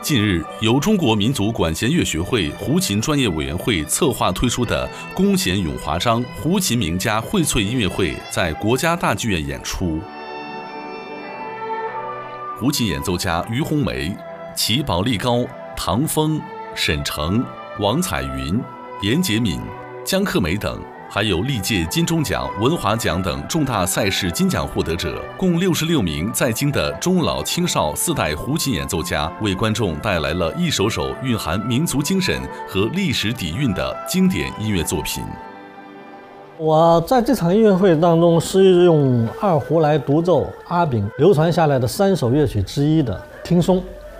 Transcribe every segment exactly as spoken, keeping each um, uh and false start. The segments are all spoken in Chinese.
近日，由中国民族管弦乐学会胡琴专业委员会策划推出的弓弦咏华章胡琴名家荟萃音乐会在国家大剧院演出。胡琴演奏家于红梅、齐宝力高、唐峰、沈成、王彩云、严洁敏、江克梅等，还有历届金钟奖、文华奖等重大赛事金奖获得者，共六十六名在京的中老青少四代胡琴演奏家，为观众带来了一首首蕴含民族精神和历史底蕴的经典音乐作品。 我在这场音乐会当中是用二胡来独奏阿炳流传下来的三首乐曲之一的《听松》。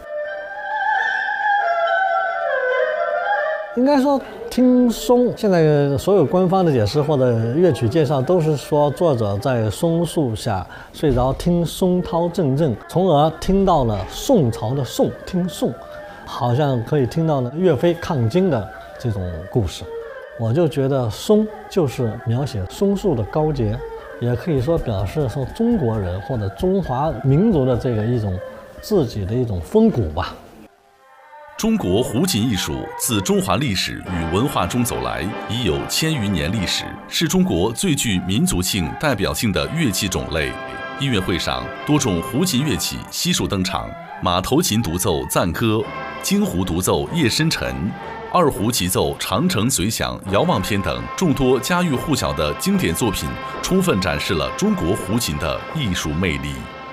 应该说，《听松》现在所有官方的解释或者乐曲介绍都是说，作者在松树下睡着，听松涛阵阵，从而听到了宋朝的宋，听宋，好像可以听到了岳飞抗金的这种故事。我就觉得松就是描写松树的高洁，也可以说表示说中国人或者中华民族的这个一种自己的一种风骨吧。 中国胡琴艺术自中华历史与文化中走来，已有千余年历史，是中国最具民族性代表性的乐器种类。音乐会上，多种胡琴乐器悉数登场，马头琴独奏《赞歌》，京胡独奏《夜深沉》，二胡齐奏《长城随响》《遥望篇》等众多家喻户晓的经典作品，充分展示了中国胡琴的艺术魅力。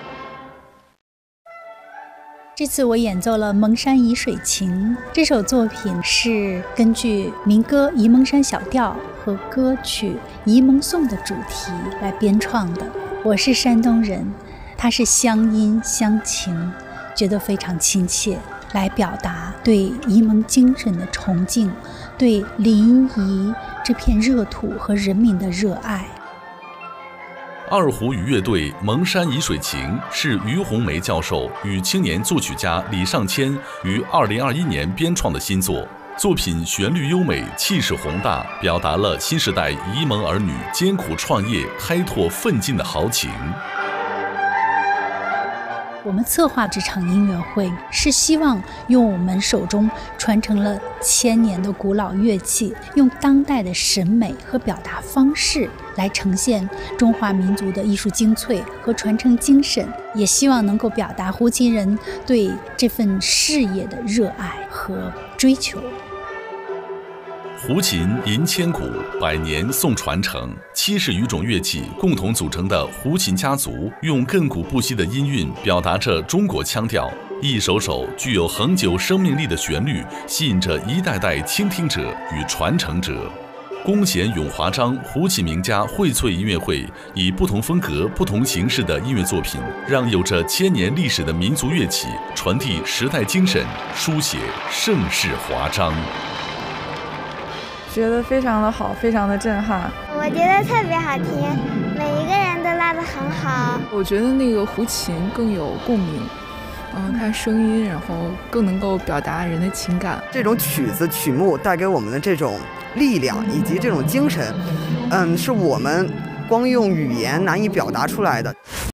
这次我演奏了《蒙山沂水情》，这首作品是根据民歌《沂蒙山小调》和歌曲《沂蒙颂》的主题来编创的。我是山东人，它是乡音乡情，觉得非常亲切，来表达对沂蒙精神的崇敬，对临沂这片热土和人民的热爱。 二胡与乐队《蒙山沂水情》是于红梅教授与青年作曲家李尚谦于二零二一年编创的新作。作品旋律优美，气势宏大，表达了新时代沂蒙儿女艰苦创业、开拓奋进的豪情。 我们策划这场音乐会，是希望用我们手中传承了千年的古老乐器，用当代的审美和表达方式来呈现中华民族的艺术精粹和传承精神，也希望能够表达胡琴人对这份事业的热爱和追求。 胡琴吟千古，百年颂传承，七十余种乐器共同组成的胡琴家族，用亘古不息的音韵表达着中国腔调，一首首具有恒久生命力的旋律，吸引着一代代倾听者与传承者。弓弦咏华章胡琴名家荟萃音乐会，以不同风格、不同形式的音乐作品，让有着千年历史的民族乐器传递时代精神，书写盛世华章。 觉得非常的好，非常的震撼。 我觉得特别好听，每一个人都拉得很好。 我觉得那个胡琴更有共鸣，嗯，它声音然后更能够表达人的情感。 这种曲子曲目带给我们的这种力量以及这种精神，嗯，是我们光用语言难以表达出来的。